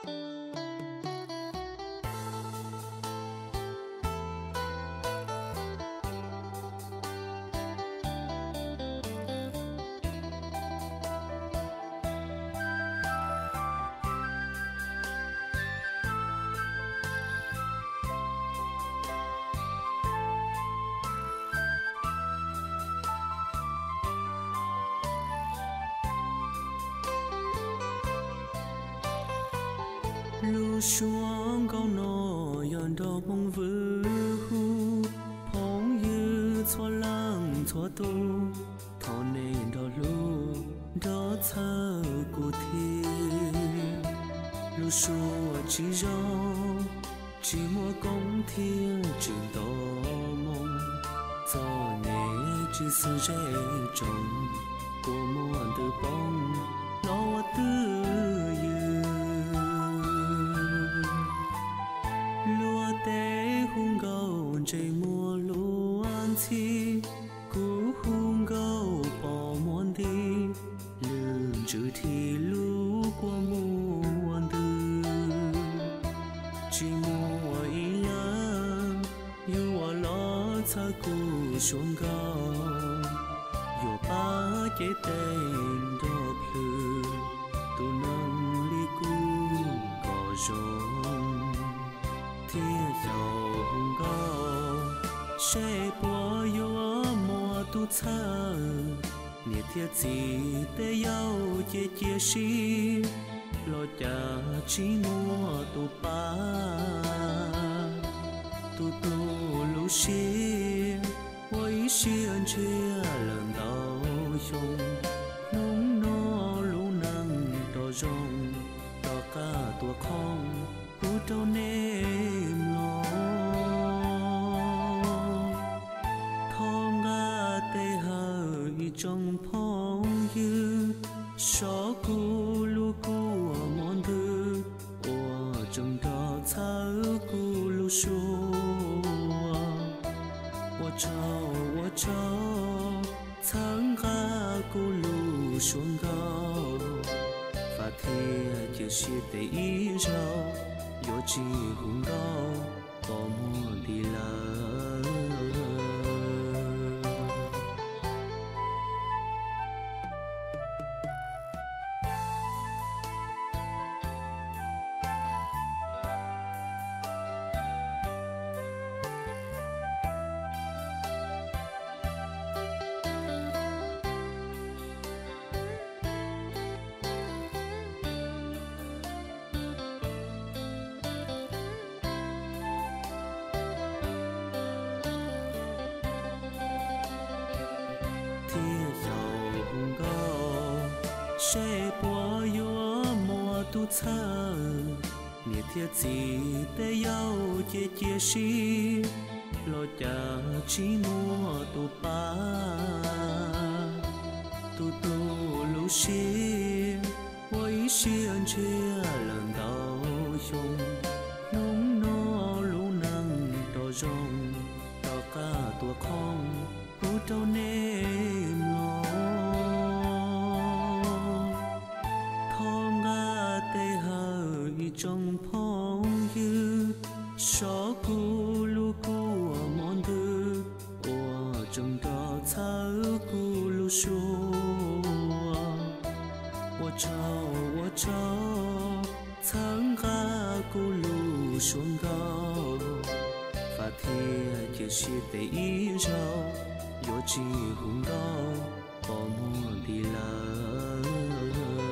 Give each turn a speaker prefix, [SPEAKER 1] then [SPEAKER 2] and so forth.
[SPEAKER 1] lu xuống câu nô yon đo mong vư hu phong như xóa lăng xóa tu thọ nên đo lu đo thơ của thiên lu xua chỉ rong chỉ mua công thiên trình to mong do nề chỉ sự dễ trồng của muôn từ bóng lo tư hung gấu chạy mùa luan thi cú hung gấu bỏ muôn đi lường chữ thì lũ của muôn tư chỉ mùa ý lắm yêu lo xa cú xuống gấu yêu ba chế tên đọc lư tu nâng ly cú có rong thiên giàu hung gấu sẽ bỏ yo mùa tu thơ nhiệt thiết gì để yêu chia sẻ lo cha chỉ mua tu ba tu lu xia ôi xiên chia lần đầu chung nung no lu nâng đo rong đo cả tua không hú đâu nêm lo thong ga tê hơi trong phong như số cu lu cu món thư ô trong đó thở cu lu xua我找曾ga cu lu xuống gấu và thế chỉ sẽ để ý rau yo chỉ hung gấu có muốn đi lỡ sẽ bỏ yo mùa tu thơ nhiệt thiết gì để yêu chia sẻ lo cha chỉ mua tu ba tu lu xia ôi xiên chia lần đầu chung nung no lu nâng đo rong đo cả tua không hú đâu nêm lo tê hơi trong phong như số cu lu cu món thư ô trong đó thở cu lu xua我找曾ga cu lu xuống gấu và thế chỉ sẽ để ý rau yo chỉ hung gấu bỏ mua đi lỡ